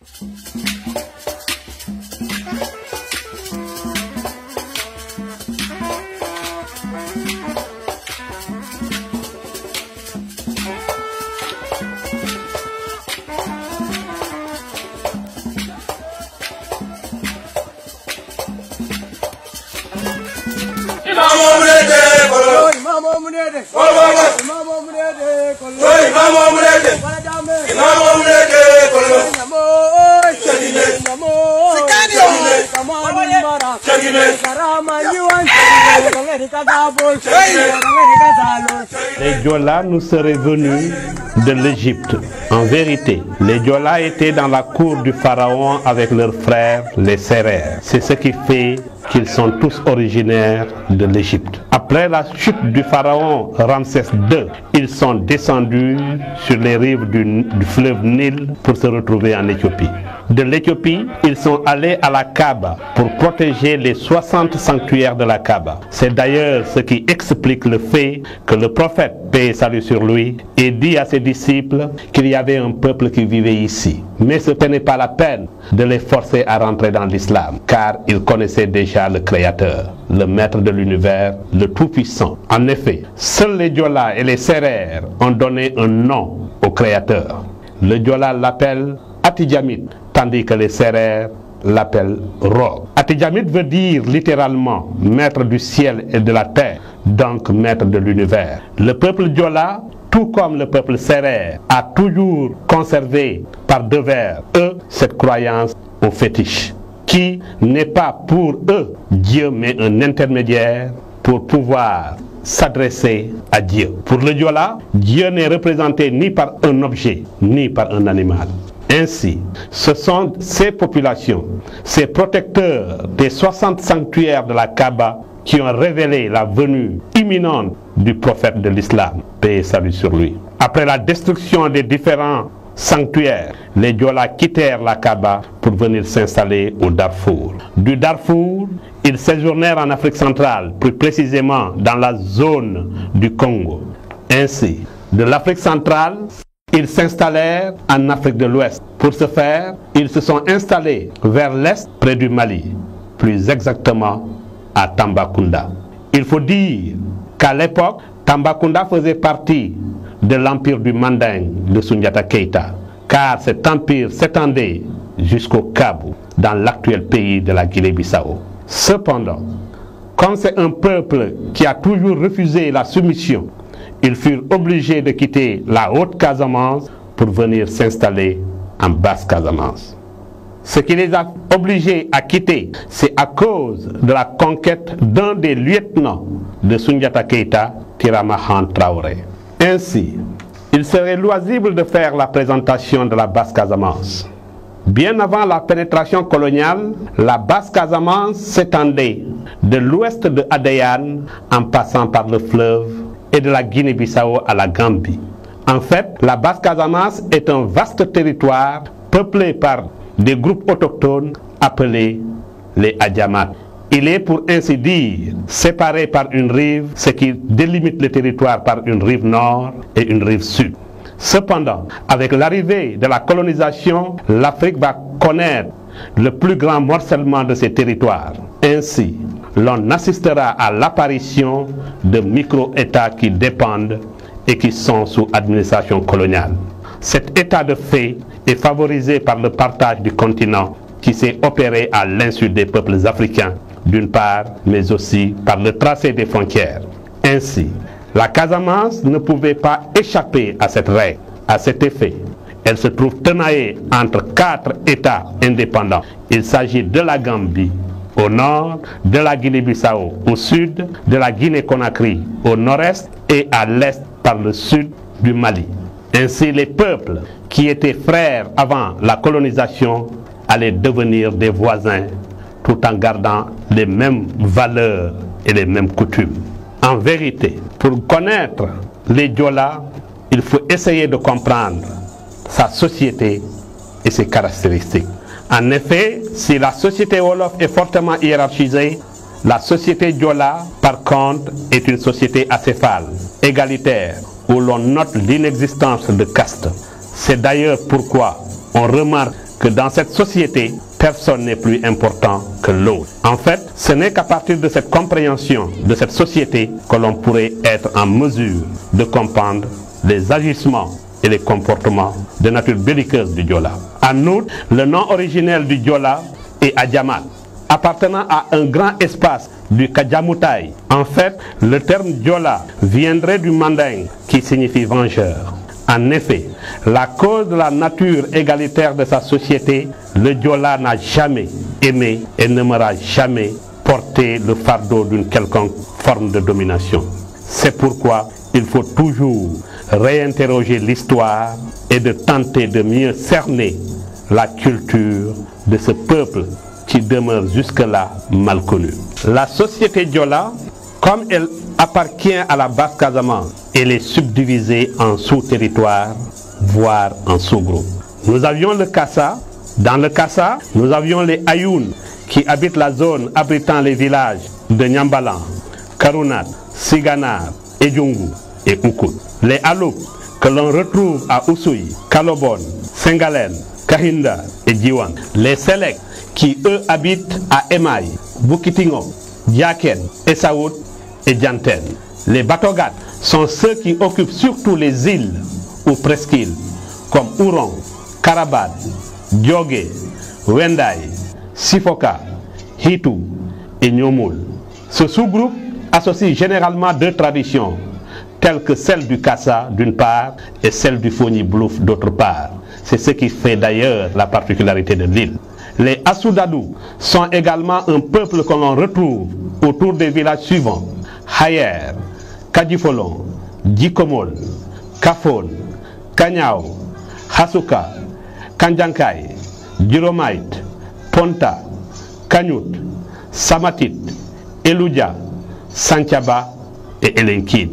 Les Diola nous seraient venus de l'Égypte. En vérité, les Diola étaient dans la cour du pharaon avec leurs frères, les Sérères. C'est ce qui fait qu'ils sont tous originaires de l'Égypte. Après la chute du pharaon Ramsès II, ils sont descendus sur les rives du fleuve Nil pour se retrouver en Éthiopie. De l'Éthiopie, ils sont allés à la Kaaba pour protéger les 60 sanctuaires de la Kaaba. C'est d'ailleurs ce qui explique le fait que le prophète, paix et salut sur lui, ait dit à ses disciples qu'il y avait un peuple qui vivait ici. Mais ce n'est pas la peine de les forcer à rentrer dans l'islam, car ils connaissaient déjà le Créateur, le Maître de l'univers, le Tout-Puissant. En effet, seuls les Diola et les Sérères ont donné un nom au Créateur. Le Diola l'appelle Atidjamit, tandis que les Sérères l'appellent Roh. Atidjamit veut dire littéralement maître du ciel et de la terre, donc maître de l'univers. Le peuple Diola, tout comme le peuple Sérère, a toujours conservé par devers eux cette croyance au fétiche, qui n'est pas pour eux Dieu mais un intermédiaire pour pouvoir s'adresser à Dieu. Pour le Diola, Dieu n'est représenté ni par un objet ni par un animal. Ainsi, ce sont ces populations, ces protecteurs des 60 sanctuaires de la Kaaba qui ont révélé la venue imminente du prophète de l'islam, paix et salut sur lui. Après la destruction des différents sanctuaires, les Diola quittèrent la Kaaba pour venir s'installer au Darfour. Du Darfour, ils séjournèrent en Afrique centrale, plus précisément dans la zone du Congo. Ainsi, de l'Afrique centrale, ils s'installèrent en Afrique de l'Ouest. Pour ce faire, ils se sont installés vers l'Est, près du Mali, plus exactement à Tambacounda. Il faut dire qu'à l'époque, Tambacounda faisait partie de l'empire du Manding de Soundiata Keïta, car cet empire s'étendait jusqu'au Kabou, dans l'actuel pays de la Guinée-Bissau. Cependant, comme c'est un peuple qui a toujours refusé la soumission, ils furent obligés de quitter la Haute-Casamance pour venir s'installer en Basse-Casamance. Ce qui les a obligés à quitter, c'est à cause de la conquête d'un des lieutenants de Soundiata Keïta, Tiramahan Traoré. Ainsi, il serait loisible de faire la présentation de la Basse-Casamance. Bien avant la pénétration coloniale, la Basse-Casamance s'étendait de l'ouest de Adéane en passant par le fleuve et de la Guinée-Bissau à la Gambie. En fait, la Basse-Casamance est un vaste territoire peuplé par des groupes autochtones appelés les Adjamat. Il est pour ainsi dire séparé par une rive, ce qui délimite le territoire par une rive nord et une rive sud. Cependant, avec l'arrivée de la colonisation, l'Afrique va connaître le plus grand morcellement de ses territoires. Ainsi, l'on assistera à l'apparition de micro-États qui dépendent et qui sont sous administration coloniale. Cet état de fait est favorisé par le partage du continent qui s'est opéré à l'insu des peuples africains, d'une part, mais aussi par le tracé des frontières. Ainsi, la Casamance ne pouvait pas échapper à cette règle. À cet effet, elle se trouve tenaillée entre 4 États indépendants. Il s'agit de la Gambie au nord, de la Guinée-Bissau au sud, de la Guinée-Conakry au nord-est et à l'est par le sud du Mali. Ainsi, les peuples qui étaient frères avant la colonisation allaient devenir des voisins tout en gardant les mêmes valeurs et les mêmes coutumes. En vérité, pour connaître les Diola, il faut essayer de comprendre sa société et ses caractéristiques. En effet, si la société Wolof est fortement hiérarchisée, la société Diola, par contre, est une société acéphale, égalitaire, où l'on note l'inexistence de caste. C'est d'ailleurs pourquoi on remarque que dans cette société, personne n'est plus important que l'autre. En fait, ce n'est qu'à partir de cette compréhension de cette société que l'on pourrait être en mesure de comprendre les agissements et les comportements de nature belliqueuse du Diola. En outre, le nom originel du Diola est Adjamat, appartenant à un grand espace du Kadjamoutaï. En fait, le terme Diola viendrait du manding qui signifie vengeur. En effet, la cause de la nature égalitaire de sa société, le Diola n'a jamais aimé et n'aimera jamais porter le fardeau d'une quelconque forme de domination. C'est pourquoi il faut toujours réinterroger l'histoire et de tenter de mieux cerner la culture de ce peuple qui demeure jusque-là mal connu. La société Diola, comme elle appartient à la Basse-Casamance, elle est subdivisée en sous-territoires, voire en sous-groupes. Nous avions le Kassa. Dans le Kassa, nous avions les Ayoun qui habitent la zone abritant les villages de Nyambalan, Karunat, Siganar, Edjungu et Oukout. Les Aloup que l'on retrouve à Oussouy, Kalobon, Sengalen, Kahinda et Diwan. Les Selek qui eux habitent à Emaï, Bukitingo, Diaken, Essaoud et Dianten. Les Batogat sont ceux qui occupent surtout les îles ou presqu'îles comme Ouron, Karabad, Diogué, Wendaï, Sifoka, Hitou et Nyomoul. Ce sous-groupe associe généralement deux traditions, telles que celle du Kassa d'une part et celle du Foni Blouf d'autre part. C'est ce qui fait d'ailleurs la particularité de l'île. Les Assoudadou sont également un peuple que l'on retrouve autour des villages suivants: Hayer, Kadjifolon, Djikomol, Kafon, Kanyao, Hasuka, Kanjankai, Djiromait, Ponta, Kanyut, Samatit, Eloudia, Santiaba et Elenkin.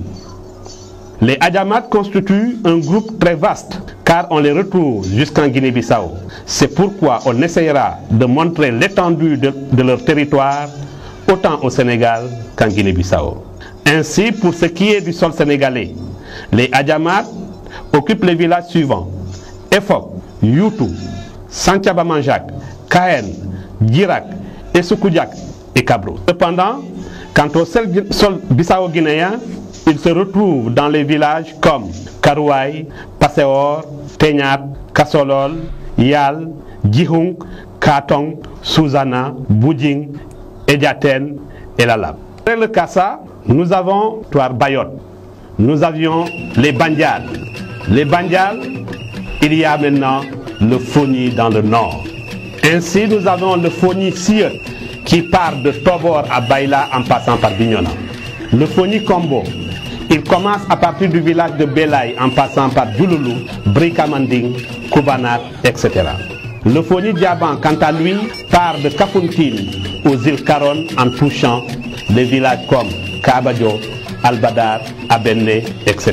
Les Adjamat constituent un groupe très vaste car on les retrouve jusqu'en Guinée-Bissau. C'est pourquoi on essayera de montrer l'étendue de leur territoire autant au Sénégal qu'en Guinée-Bissau. Ainsi, pour ce qui est du sol sénégalais, les Adjamat occupent les villages suivants: Efok, Youtou, Santiaba Manjak, Kaen, Djirak, Essoukoudiak et Kabro. Cependant, quant au sol bissau-guinéen, il se retrouve dans les villages comme Karouaï, Passeor, Tegnat, Kassolol, Yal, Djihung, Katong, Souzana, Boudjing, Ediaten et Lalab. Après le Kassa, nous avons Bayot. Nous avions les Bandial. Les Bandial, il y a maintenant le Foni dans le nord. Ainsi, nous avons le Foni Siot qui part de Tobor à Baïla en passant par Bignona. Le Foni Kombo, il commence à partir du village de Belay en passant par Djouloulou, Brikamanding, Koubanat, etc. Le Foni Diaban, quant à lui, part de Kafountine aux îles Caron en touchant des villages comme Kabadjo, Albadar, Abenne, etc.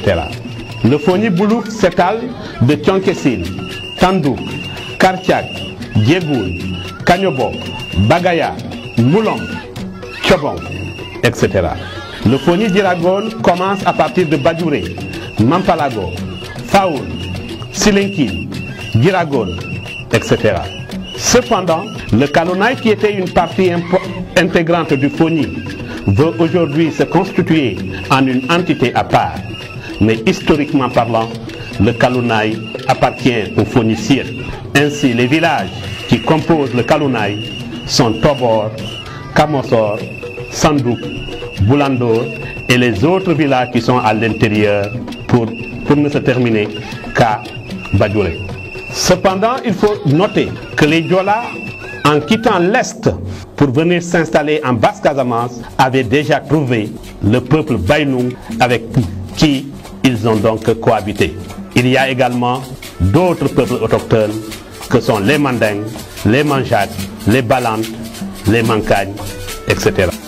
Le Foni Boulouk s'étale de Tchonkessil, Tandouk, Kartiak, Djegoun, Kanyobo, Bagaya, Moulom, Tchobong, etc. Le Foni d'Iragon commence à partir de Badjouré, Mampalago, Faoul, Silenkin, Diragon, etc. Cependant, le Kalonaï, qui était une partie intégrante du Foni, veut aujourd'hui se constituer en une entité à part. Mais historiquement parlant, le Kalonaï appartient au Foni Sir. Ainsi, les villages qui composent le Kalonaï sont Tobor, Kamosor, Sandouk, Boulandor et les autres villages qui sont à l'intérieur pour ne se terminer qu'à Badjouré. Cependant, il faut noter que les Diola, en quittant l'Est pour venir s'installer en Basse-Casamance, avaient déjà trouvé le peuple Baïnoung avec qui ils ont donc cohabité. Il y a également d'autres peuples autochtones que sont les Mandingues, les Manjak, les Balantes, les Mankagnes, etc.